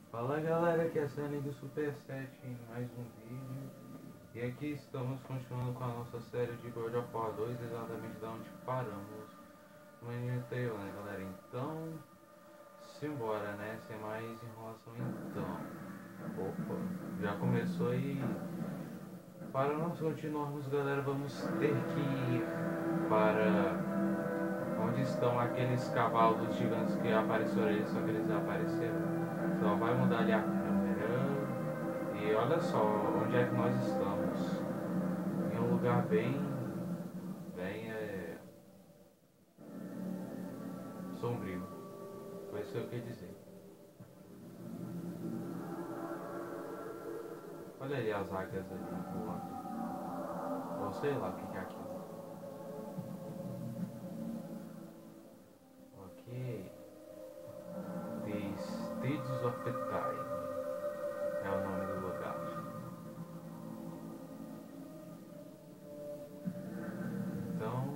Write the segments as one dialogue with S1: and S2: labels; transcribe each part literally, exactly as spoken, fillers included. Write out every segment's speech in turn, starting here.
S1: Fala galera, aqui é a Sani do Super sete em mais um vídeo. E aqui estamos continuando com a nossa série de God of War dois, exatamente da onde paramos no anime anterior, né galera? Então, simbora, né? Sem mais enrolação então. Opa, já começou aí. Para nós continuarmos galera, vamos ter que ir para onde estão aqueles cavalos gigantes que apareceram ali, só que eles apareceram. Só vai mudar ali a câmera. E olha só onde é que nós estamos. Em um lugar bem. bem é, sombrio. Foi isso que eu quis dizer. Olha ali as águias ali voando. Ou sei lá o que é aquilo. Ok. The Stages of the Time é o nome do lugar. Então,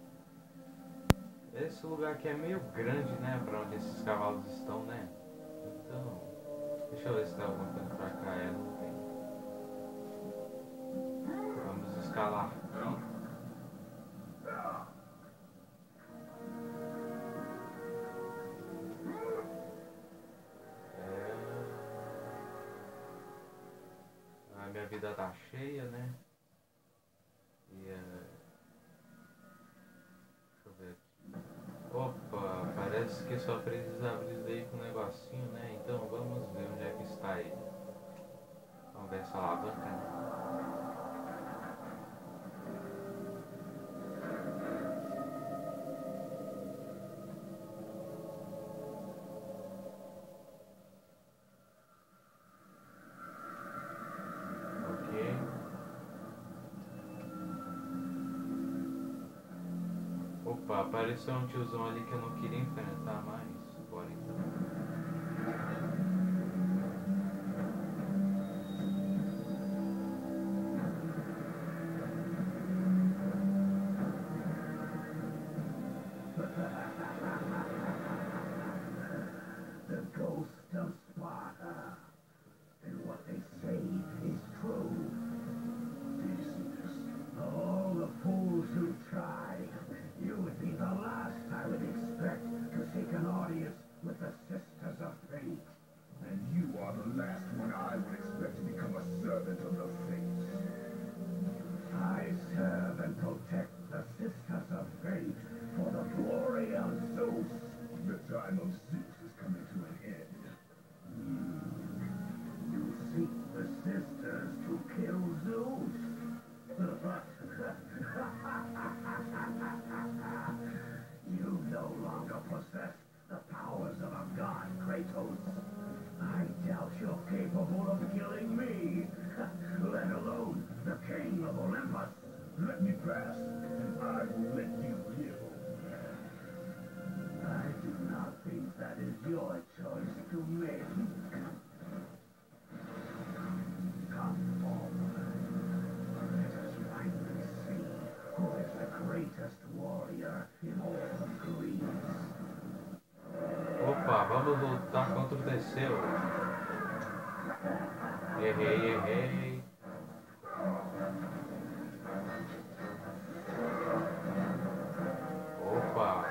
S1: esse lugar aqui é meio grande, né? Pra onde esses cavalos estão, né? Então, deixa eu ver se tem alguma coisa pra cá. É, não tem. Vamos escalar aqui. É... A minha vida tá cheia, né? E é... Deixa eu ver aqui. Opa, parece que só precisa abrir isso daí com um negocinho, né? Então vamos ver onde é que está ele. Vamos ver essa alavanca, né? Ok. Opa, apareceu um tiozão ali que eu não queria enfrentar mais. Bora então.
S2: The ghost of Sparta. And what they say is true. All the fools who try. You would be the last I would expect to seek an audience with the Sisters of Fate.
S3: And you are the last one I would expect to become a servant of the Fates.
S2: I serve and protect the Sisters of Fate for the glory of Zeus.
S3: The time of Zeus is coming to an end.
S2: You seek the Sisters to kill Zeus. You no longer possess the powers of a god, Kratos. I doubt you're capable of killing me, let alone the king of Olympus.
S3: Let me pass, and I will let you live.
S2: I do not think that is your choice to make. Come forward. Let us finally see who is the greatest warrior in all of Greece.
S1: Opa, vamos lutar contra o Teseu. Errei, errei. Opa.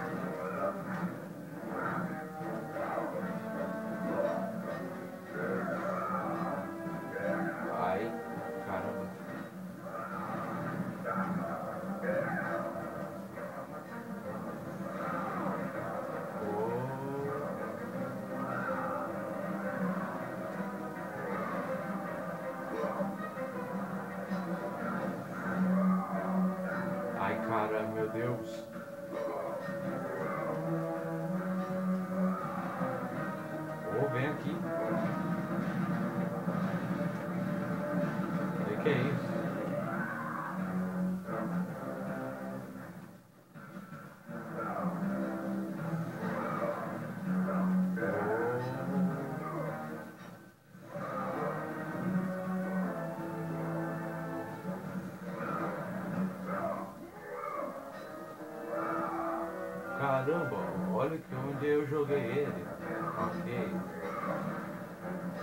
S1: Ai, caramba. Ai, caramba, meu Deus. Ô, vem aqui. O que é isso? Caramba, olha que onde eu joguei ele. Ok.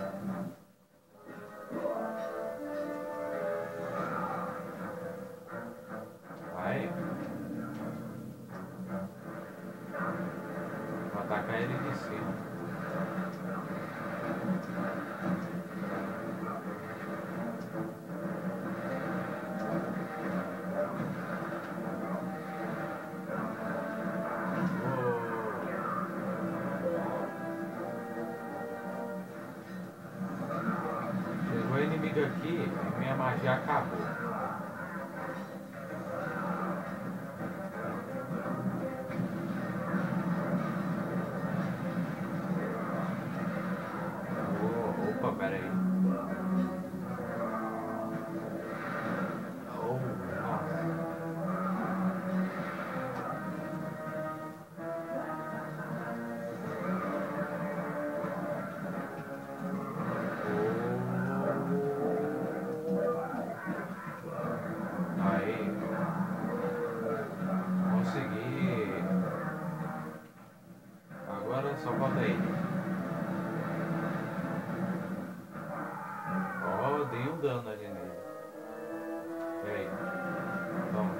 S1: que aqui minha magia acabou. Oh, opa, pera aí. Oh, nossa. Aí, consegui. Agora só falta ele. Ó, oh, dei um dano ali nele. E aí? Toma.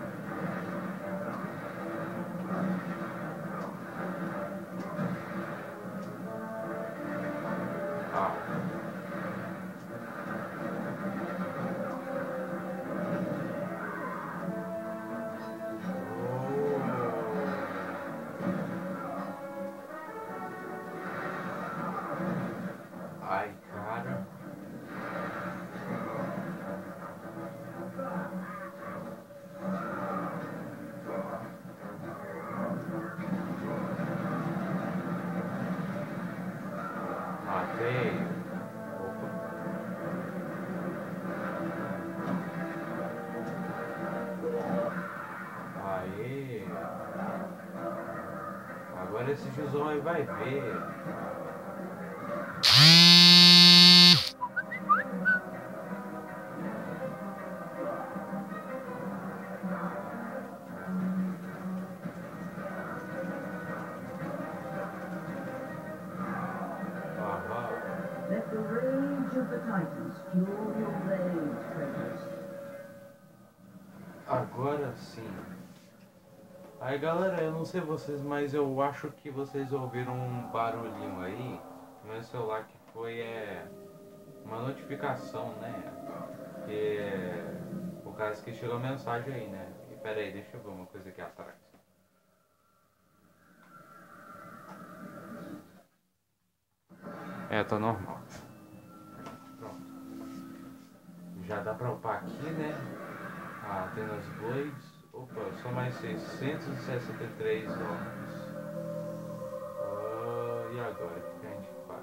S1: Ah. Ai, cara. Matei. Opa. Aê. Agora esse Jusão aí vai ver.
S4: Let the rage of the Titans fuel your blade, Kratos.
S1: Agora sim. Aí galera, eu não sei vocês, mas eu acho que vocês ouviram um barulhinho aí no meu celular que foi é, uma notificação, né? Que é, por causa que chegou a mensagem aí, né? E pera aí, deixa eu ver uma coisa aqui atrás. É, tá normal. Pronto. Já dá pra upar aqui, né? Ah, Atenas Blades. Opa, só mais seiscentos e sessenta e três homens. Ah, e agora? O que a gente faz?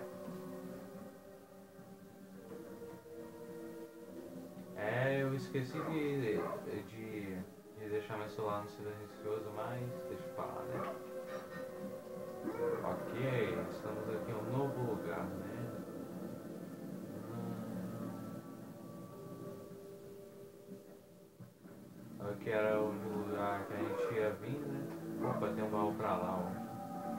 S1: É, eu esqueci de, de, de deixar meu celular no silencioso, mas deixa eu falar, né? Ok, estamos aqui em um novo lugar, né? Aqui era o lugar que a gente ia vir, né? Opa, tem um baú pra lá, ó.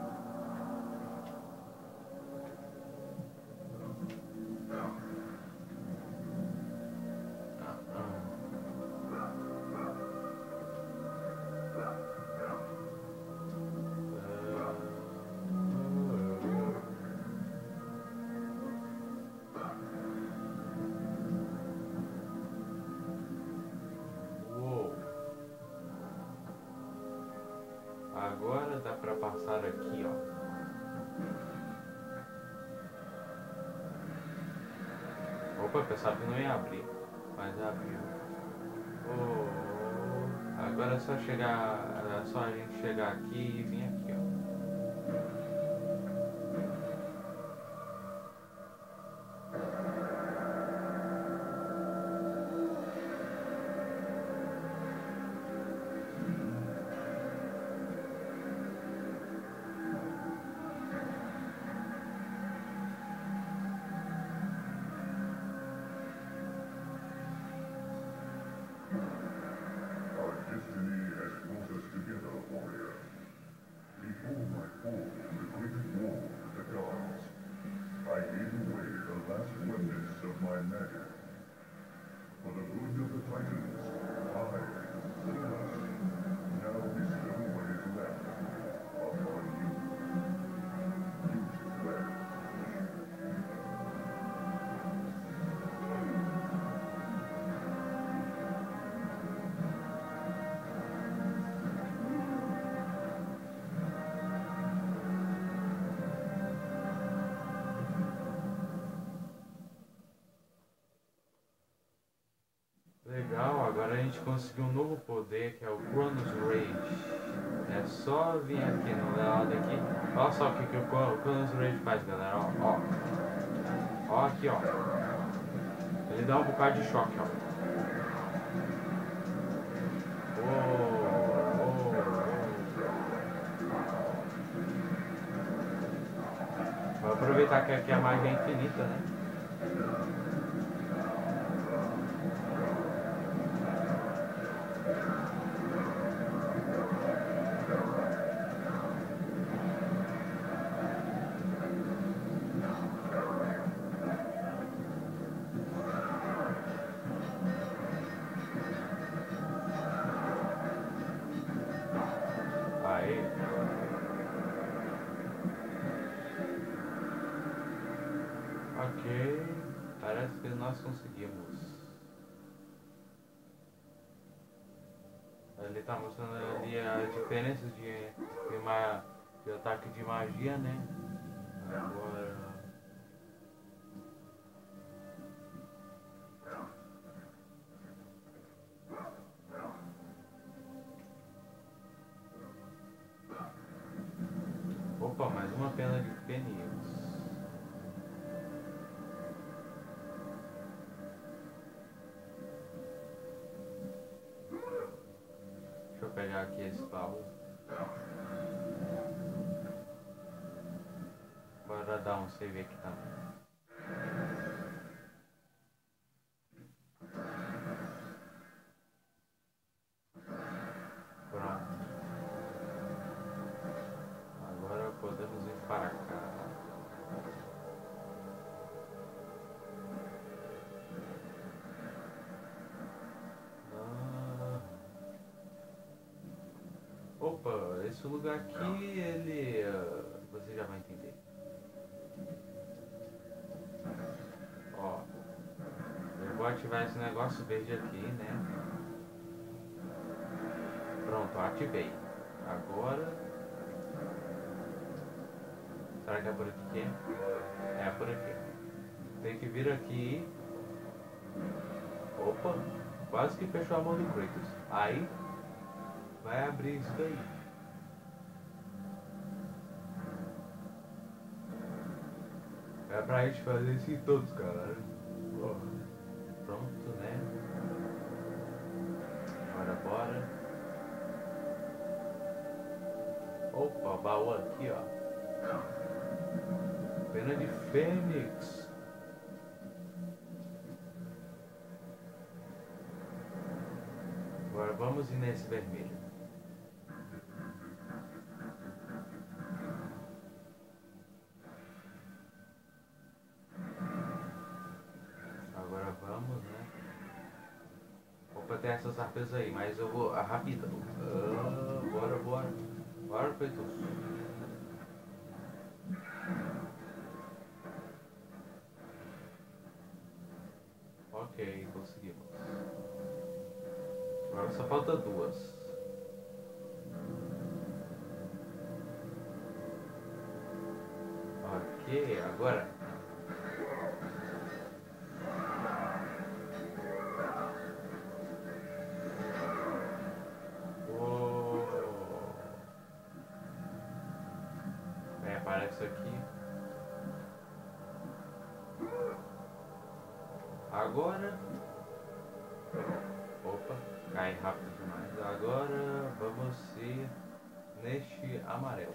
S1: Agora dá pra passar aqui, ó. Opa, eu pensava que não ia abrir, mas abriu. Oh, agora é só chegar, é só a gente chegar aqui e vir aqui, ó.
S3: Our destiny has brought us together, warrior. Before my fall in the great war with the gods, I gave away the last remnants of my magic. For the good of the Titans, I, Zeus, now bestow what is left upon you. Use it well.
S1: consegui um novo poder que é o Chronos Rage. É só vir aqui no lado aqui. Olha só o que, que o Chronos Rage faz, galera. Ó, ó. Ó aqui, ó. Ele dá um bocado de choque, ó. Oh, oh, oh. Vou aproveitar que aqui a magia é infinita, né? Ok, parece que nós conseguimos. Ele tá mostrando ali as diferenças de, de, uma, de ataque de magia, né? Agora... Opa, mais uma pena de pneus. Deixa eu pegar aqui esse baú. Bora dar um save aqui também. Pronto. Agora podemos ir para cá. Opa, esse lugar aqui, ele... Uh, você já vai entender. Ó, eu vou ativar esse negócio verde aqui, né? Pronto, ativei. Agora... Será que é por aqui? É por aqui. Tem que vir aqui. Opa, quase que fechou a mão do Kratos. Aí... vai abrir isso daí. É pra gente fazer isso em todos, cara. Pronto, né? Bora, bora. Opa, baú aqui, ó. Pena de Fênix. Agora vamos ir nesse vermelho. Tem essas arpes aí, mas eu vou ah, rapidão. Ah, bora, bora. Bora, Kratos. Ok, conseguimos. Agora só falta duas. Ok, agora. Isso aqui. Agora. Opa, cai rápido demais. Agora vamos ir neste amarelo.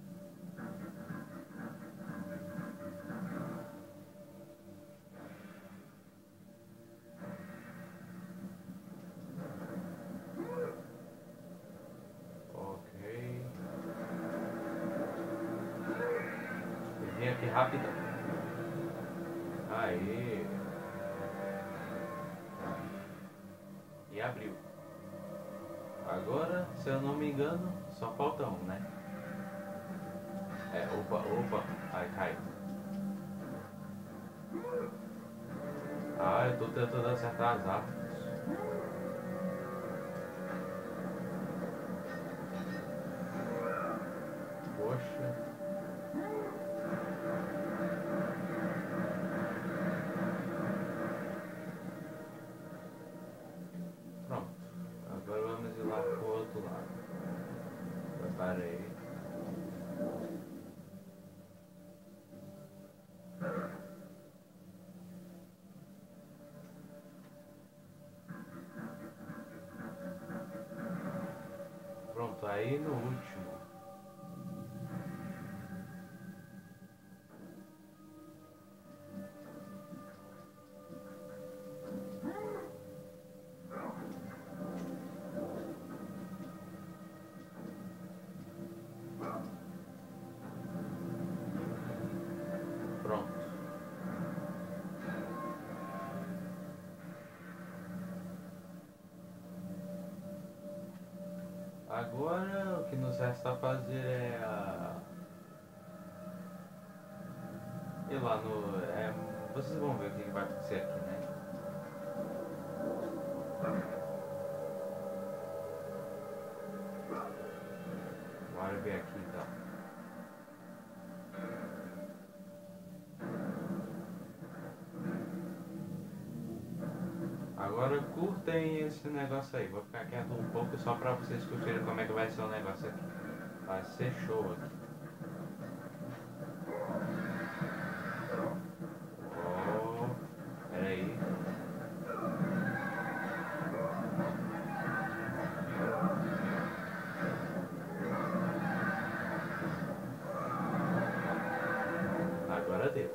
S1: Aqui rapidão. Aí. E abriu. Agora, se eu não me engano, só falta um, né? É, opa, opa. Aí cai. Ah, eu tô tentando acertar as árvores. Poxa. Pronto. Pronto, aí no último. Pronto. Agora o que nos resta fazer é a... ir lá no... É... Vocês vão ver o que vai acontecer aqui, né? Bora ver aqui então. Agora curtem esse negócio aí. Vou ficar quieto um pouco só pra vocês curtirem como é que vai ser o negócio aqui. Vai ser show aqui. Oh, peraí. Agora deu.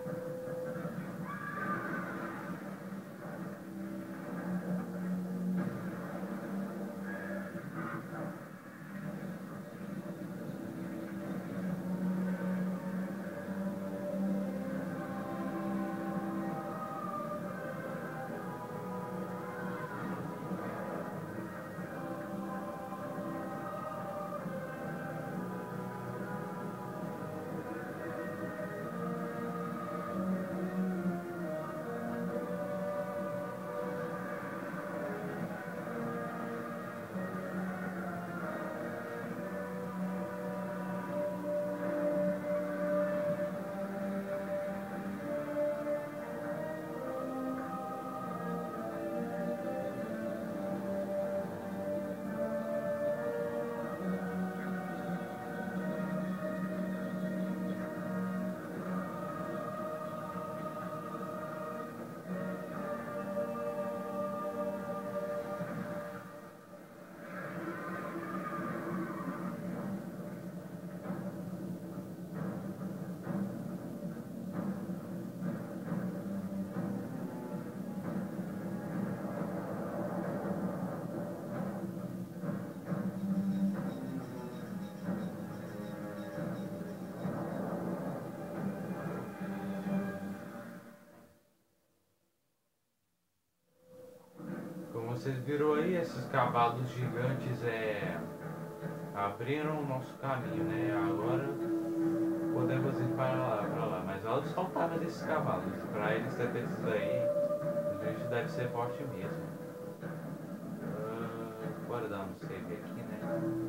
S1: Vocês viram aí, esses cavalos gigantes é, abriram o nosso caminho, né? Agora podemos ir para lá, para lá. Mas olha os faltavam desses cavalos. Para eles ter esses aí, o bicho deve ser forte mesmo. Uh, bora dar um save aqui, né?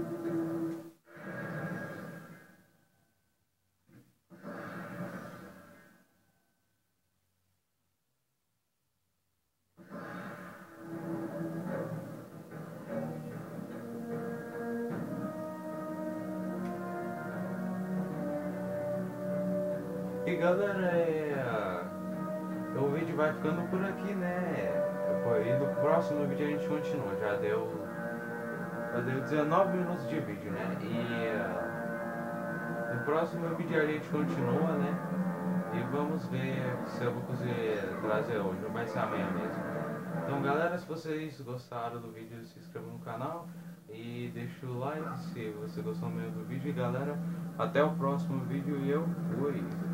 S1: E galera, é... o vídeo vai ficando por aqui, né? E no próximo vídeo a gente continua. Já deu, já deu dezenove minutos de vídeo, né? E uh, no próximo vídeo a gente continua, né? E vamos ver se eu vou conseguir trazer hoje, ou vai ser amanhã mesmo. Então galera, se vocês gostaram do vídeo, se inscrevam no canal e deixa o like se você gostou mesmo do vídeo. E galera, até o próximo vídeo e eu fui!